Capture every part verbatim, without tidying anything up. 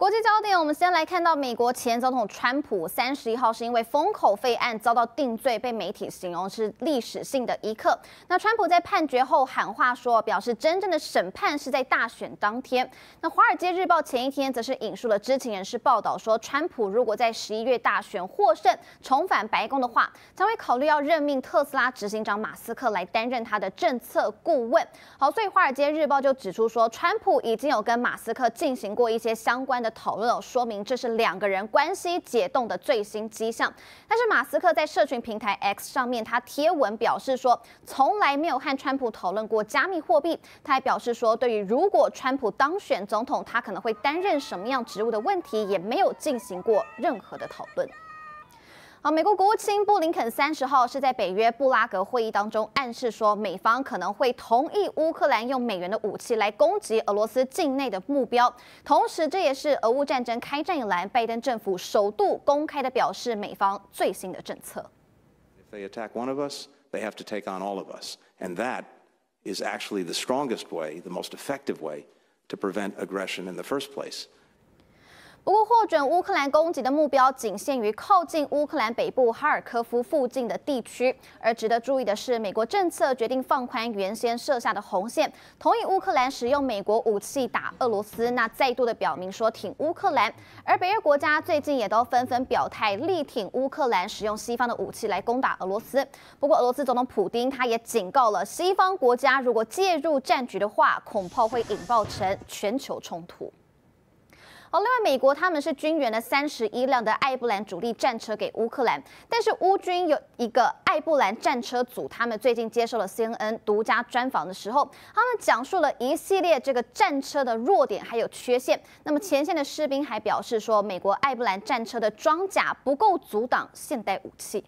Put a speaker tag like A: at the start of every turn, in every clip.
A: 国际焦点，我们先来看到美国前总统川普三十一号是因为封口费案遭到定罪，被媒体形容是历史性的一刻。那川普在判决后喊话说，表示真正的审判是在大选当天。那《华尔街日报》前一天则是引述了知情人士报道说，川普如果在十一月大选获胜，重返白宫的话，将会考虑要任命特斯拉执行长马斯克来担任他的政策顾问。好，所以《华尔街日报》就指出说，川普已经有跟马斯克进行过一些相关的讨论，说明这是两个人关系解冻的最新迹象。但是马斯克在社群平台 X 上面，他贴文表示说，从来没有和川普讨论过加密货币。他还表示说，对于如果川普当选总统，他可能会担任什么样职务的问题，也没有进行过任何的讨论。好，美国国务卿布林肯三十号是在北约布拉格会议当中暗示说，美方可能会同意乌克兰用美元的武器来攻击俄罗斯境内的目标。同时，这也是俄乌战争开战以来，拜登政府首度公开的表示美方最新的政策。
B: If they attack one of us, they have to take on all of us, and that is actually the strongest way, the most effective way to prevent aggression in the first place.
A: 不过，获准乌克兰攻击的目标仅限于靠近乌克兰北部哈尔科夫附近的地区。而值得注意的是，美国政策决定放宽原先设下的红线，同意乌克兰使用美国武器打俄罗斯，那再度的表明说挺乌克兰。而北约国家最近也都纷纷表态力挺乌克兰使用西方的武器来攻打俄罗斯。不过，俄罗斯总统普丁他也警告了西方国家，如果介入战局的话，恐怕会引爆成全球冲突。好，另外，美国他们是军援了三十一辆的艾布兰主力战车给乌克兰，但是乌军有一个艾布兰战车组，他们最近接受了 C N N 独家专访的时候，他们讲述了一系列这个战车的弱点还有缺陷。那么前线的士兵还表示说，美国艾布兰战车的装甲不够阻挡现代武器。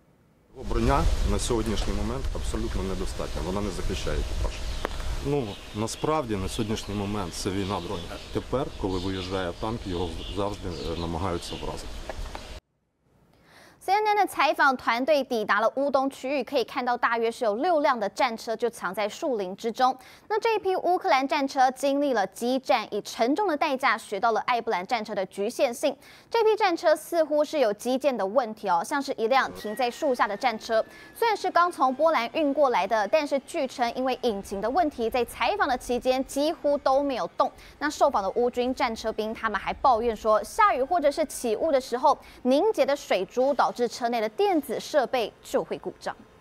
C: Броня на сьогоднішній момент абсолютно недостатня. Вона не захищає екіпаж. Ну, насправді, на сьогоднішній момент це війна дронів. Тепер, коли виїжджає танк, його завжди намагаються вразити.
A: C N N 的采访团队抵达了乌东区域，可以看到大约是有六辆的战车就藏在树林之中。那这一批乌克兰战车经历了激战，以沉重的代价学到了艾布兰战车的局限性。这批战车似乎是有基建的问题哦，像是一辆停在树下的战车，虽然是刚从波兰运过来的，但是据称因为引擎的问题，在采访的期间几乎都没有动。那受访的乌军战车兵他们还抱怨说，下雨或者是起雾的时候，凝结的水珠导致车内的电子设备就会故障。